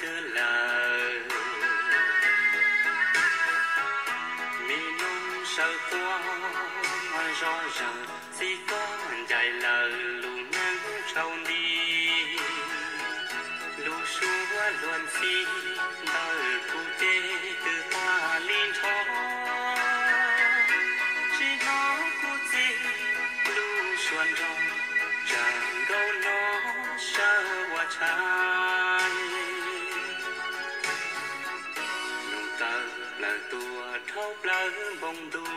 từ lời mi nông sao toa rõ ràng chỉ có dài lời lù nắng trâu đi lù xua luồn xi đời cụ tê từ ta liên thó chỉ nó cụ gì lù xuân rong chẳng câu nó sao qua trái nung tơ là tua thâu lỡ bông đu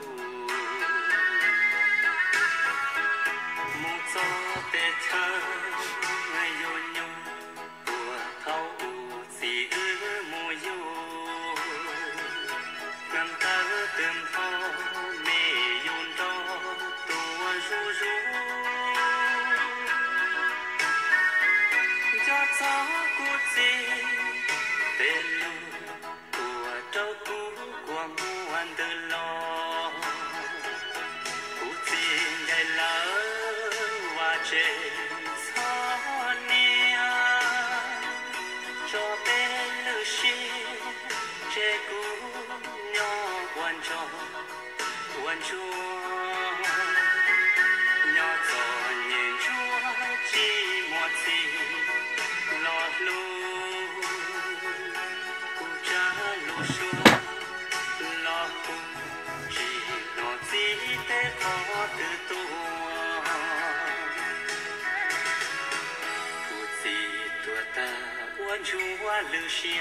một gió tê thơ ngày vô nhung của thâu gì ư mùa du ngắm tơ từng thâu mê yun đó tua ru ru gió gió của gì tên lu của trâu cũ của muôn từ lo của gì ngày lỡ và trên gió nia cho bên lư xi che cũ nhỏ quan trọng quan chúa nhỏ gió nhìn chúa chỉ một gì lo lu cụ cha lu xua lo cụ chỉ nó chỉ để có từ tua cụ gì tua ta quan chúa lu xia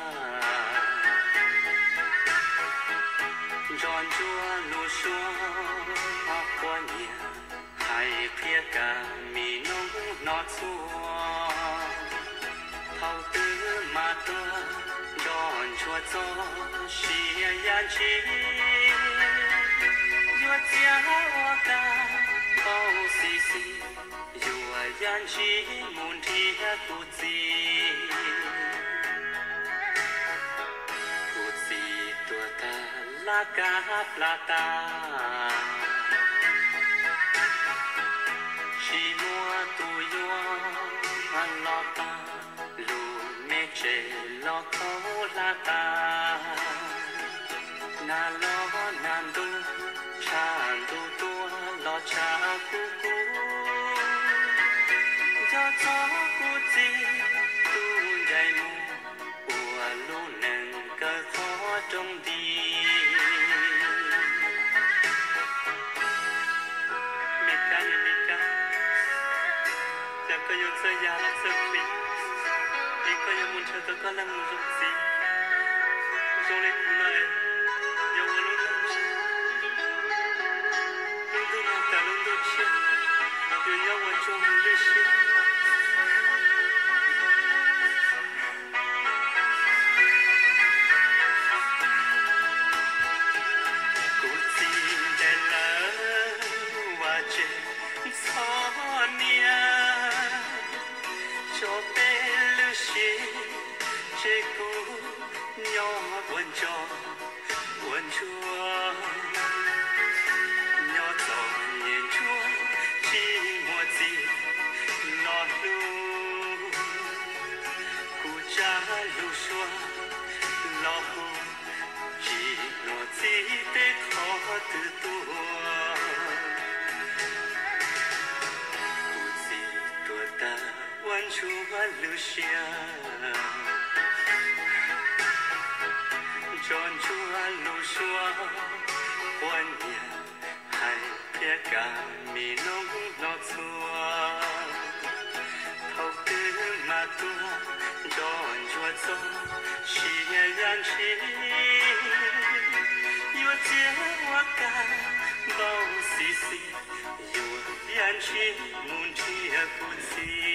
tròn chúa lu xua qua nhà hay phía cả mi nông nót xua thâu tư mà tua tròn chúa gió xia yan chi yua chia hoa ca bao xì xì yua yan chi muốn thi cụ gì tua ta la ca plata chỉ mua tu yo lo ta lu mê chê lo khô la ta na lo nan tu chan tu tua lo cha cu cu cho cu gì tu dây mu ua lu nâng cơ khó trong đi Yo soy ya la soy y que yo mucho toco la música yo le cunai yo lo lucho lundo no ta lundo che yo ya wa yo mu le shi kuti de la wa che sonia cho bên lư xí chế cũ nhỏ buồn cho buồn chua nhỏ gió nhìn chúa chỉ một gì lo lu cụ cha lu xua lo hu chỉ một gì để khó từ tua cụ gì tua ta quan chúa lưu xia tròn chúa lưu xua quan nhà hay phía cả mi nông nót xua thâu tư mà tua tròn chúa gió xia yan chi yua chia hoa ca bao xì xì yua yan chi muốn chia cụ gì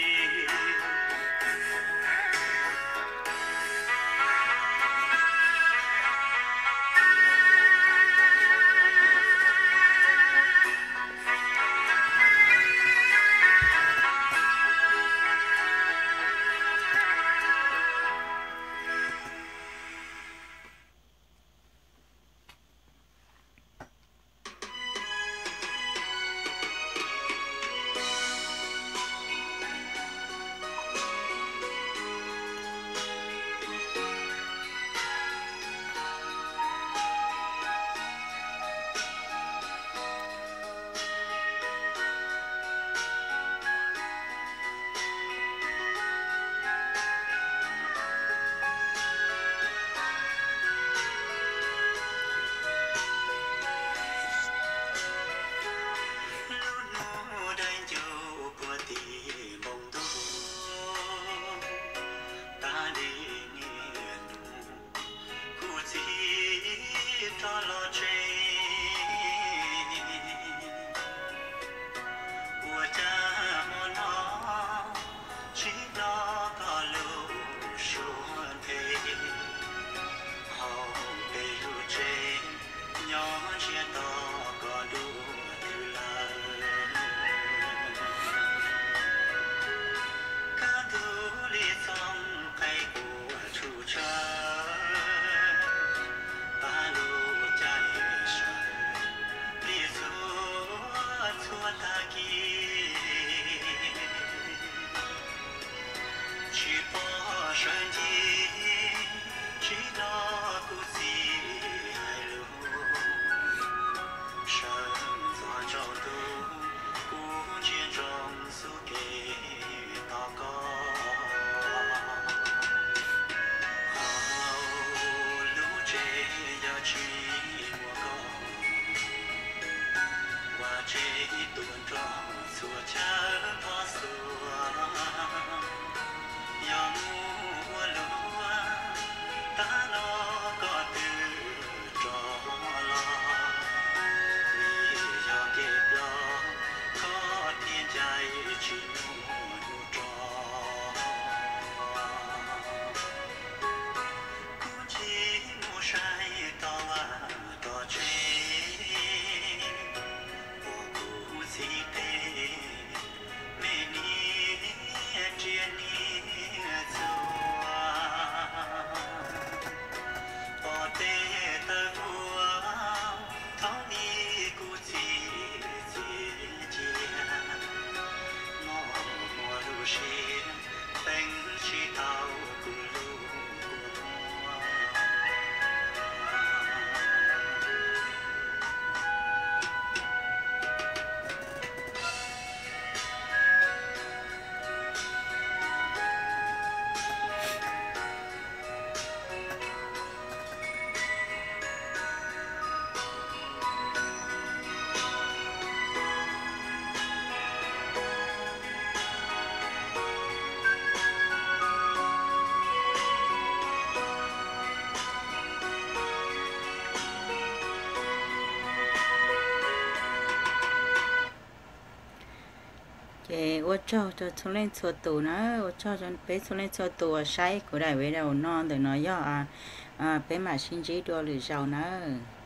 cái ô cho xuống lên số tù nó ô cho bé xuống lên số tù sai của đại với đầu non để nó do bé mà xin chỉ đua lì giàu nó